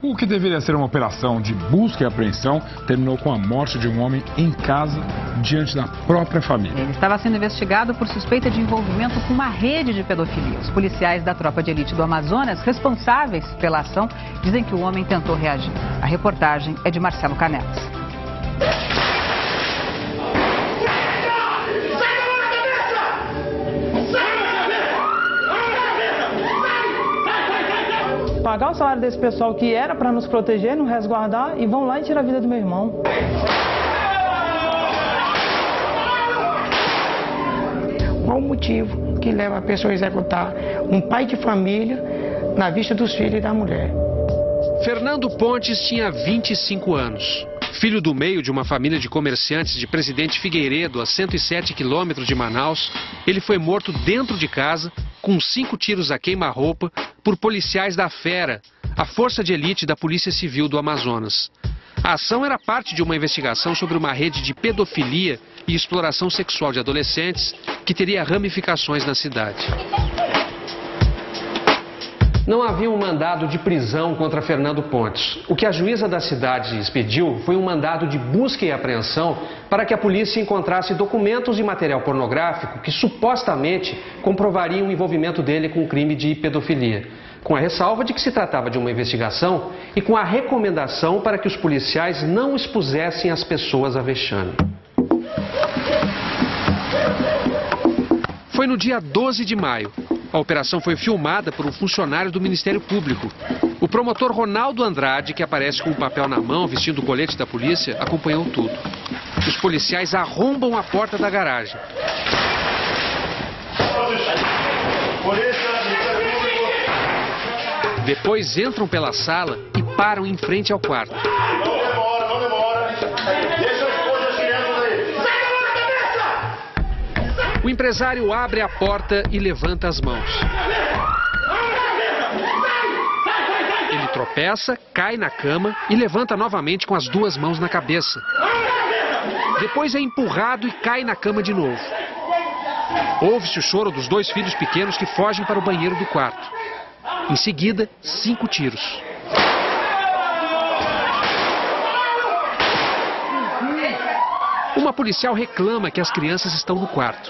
O que deveria ser uma operação de busca e apreensão terminou com a morte de um homem em casa, diante da própria família. Ele estava sendo investigado por suspeita de envolvimento com uma rede de pedofilia. Os policiais da tropa de elite do Amazonas, responsáveis pela ação, dizem que o homem tentou reagir. A reportagem é de Marcelo Canelas. Pagar o salário desse pessoal que era para nos proteger, nos resguardar, e vão lá e tirar a vida do meu irmão. Qual o motivo que leva a pessoa a executar um pai de família na vista dos filhos e da mulher? Fernando Pontes tinha 25 anos. Filho do meio de uma família de comerciantes de Presidente Figueiredo, a 107 quilômetros de Manaus, ele foi morto dentro de casa, com 5 tiros a queima-roupa, por policiais da FERA, a força de elite da Polícia Civil do Amazonas. A ação era parte de uma investigação sobre uma rede de pedofilia e exploração sexual de adolescentes que teria ramificações na cidade. Não havia um mandado de prisão contra Fernando Pontes. O que a juíza da cidade expediu foi um mandado de busca e apreensão para que a polícia encontrasse documentos e material pornográfico que supostamente comprovariam o envolvimento dele com o crime de pedofilia, com a ressalva de que se tratava de uma investigação e com a recomendação para que os policiais não expusessem as pessoas a vexame. Foi no dia 12 de maio. A operação foi filmada por um funcionário do Ministério Público. O promotor Ronaldo Andrade, que aparece com o papel na mão, vestindo o colete da polícia, acompanhou tudo. Os policiais arrombam a porta da garagem. Depois entram pela sala e param em frente ao quarto. Não demora. Deixa as coisas direto aí. O empresário abre a porta e levanta as mãos. Ele tropeça, cai na cama e levanta novamente com as 2 mãos na cabeça. Depois é empurrado e cai na cama de novo. Ouve-se o choro dos 2 filhos pequenos que fogem para o banheiro do quarto. Em seguida, 5 tiros. Uma policial reclama que as crianças estão no quarto.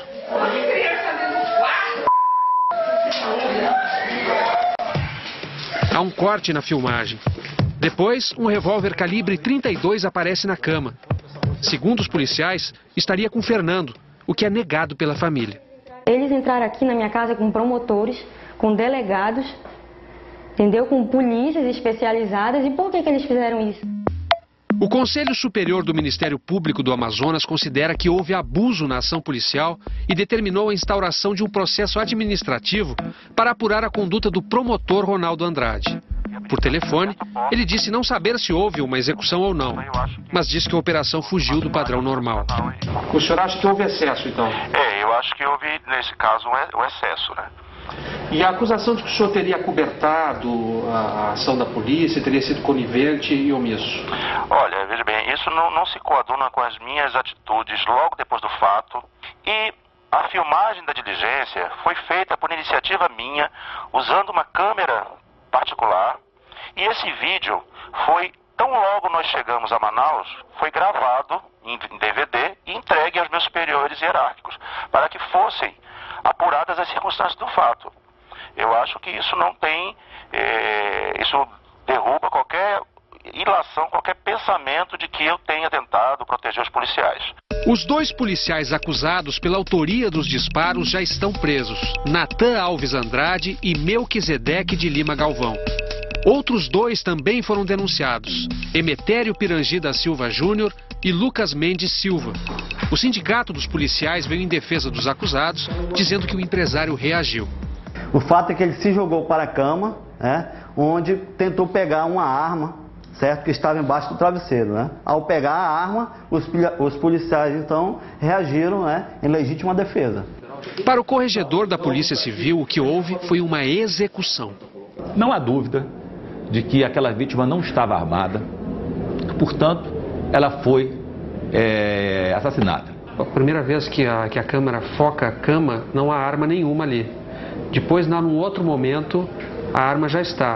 Há um corte na filmagem. Depois, um revólver calibre 32 aparece na cama. Segundo os policiais, estaria com Fernando, o que é negado pela família. Eles entraram aqui na minha casa com promotores, com delegados, entendeu? Com polícias especializadas. E por que eles fizeram isso? O Conselho Superior do Ministério Público do Amazonas considera que houve abuso na ação policial e determinou a instauração de um processo administrativo para apurar a conduta do promotor Ronaldo Andrade. Por telefone, ele disse não saber se houve uma execução ou não, mas disse que a operação fugiu do padrão normal. O senhor acha que houve excesso, então? Eu acho que houve, nesse caso, um excesso, né? E a acusação de que o senhor teria acobertado a ação da polícia, teria sido conivente e omisso? Olha, veja bem, isso não se coaduna com as minhas atitudes logo depois do fato. E a filmagem da diligência foi feita por iniciativa minha, usando uma câmera particular. E esse vídeo foi, tão logo nós chegamos a Manaus, foi gravado em DVD e entregue aos meus superiores hierárquicos, para que fossem apuradas as circunstâncias do fato. Eu acho que isso não tem, isso derruba qualquer ilação, qualquer pensamento de que eu tenha tentado proteger os policiais. Os 2 policiais acusados pela autoria dos disparos já estão presos, Natan Alves Andrade e Melquisedeque de Lima Galvão. Outros 2 também foram denunciados, Emetério Pirangi da Silva Júnior e Lucas Mendes Silva. O sindicato dos policiais veio em defesa dos acusados, dizendo que o empresário reagiu. O fato é que ele se jogou para a cama, onde tentou pegar uma arma, certo, que estava embaixo do travesseiro. Ao pegar a arma, os policiais então reagiram, em legítima defesa. Para o corregedor da Polícia Civil, o que houve foi uma execução. Não há dúvida de que aquela vítima não estava armada, portanto, ela foi assassinada. A primeira vez que a câmera foca a cama, não há arma nenhuma ali. Depois, num outro momento, a arma já está.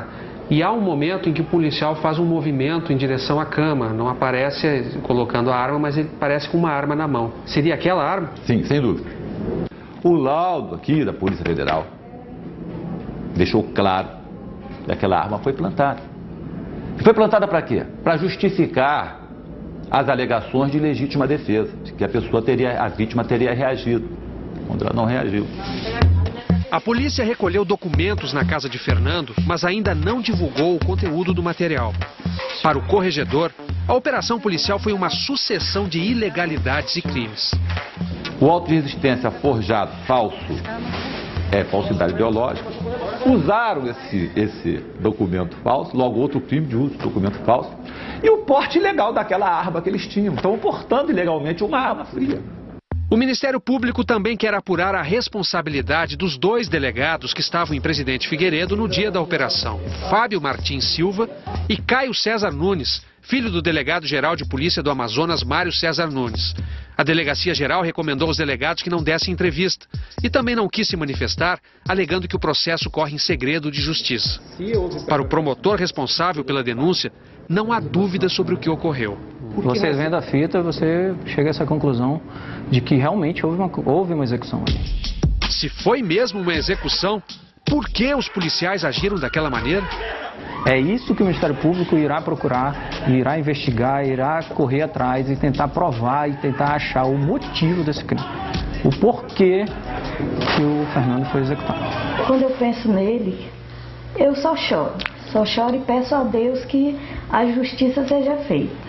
e há um momento em que o policial faz um movimento em direção à cama, não aparece colocando a arma, mas ele parece com uma arma na mão. Seria aquela arma? Sim, sem dúvida. O laudo aqui da Polícia Federal deixou claro que aquela arma foi plantada. E foi plantada para quê? Para justificar as alegações de legítima defesa, de que a vítima teria reagido, quando ela não reagiu. A polícia recolheu documentos na casa de Fernando, mas ainda não divulgou o conteúdo do material. Para o corregedor, a operação policial foi uma sucessão de ilegalidades e crimes. O auto de resistência forjado falso é falsidade ideológica. Usaram esse documento falso, logo outro crime de uso de documento falso, e o porte ilegal daquela arma que eles tinham. Estão portando ilegalmente uma arma fria. O Ministério Público também quer apurar a responsabilidade dos 2 delegados que estavam em Presidente Figueiredo no dia da operação, Fábio Martins Silva e Caio César Nunes, filho do delegado-geral de polícia do Amazonas, Mário César Nunes. A Delegacia Geral recomendou aos delegados que não dessem entrevista e também não quis se manifestar, alegando que o processo corre em segredo de justiça. Para o promotor responsável pela denúncia, não há dúvida sobre o que ocorreu. Vocês vendo a fita, você chega a essa conclusão de que realmente houve uma execução. Se foi mesmo uma execução, por que os policiais agiram daquela maneira? É isso que o Ministério Público irá procurar, irá investigar, irá correr atrás e tentar provar e tentar achar o motivo desse crime. O porquê que o Fernando foi executado. Quando eu penso nele, eu só choro. Só choro e peço a Deus que a justiça seja feita.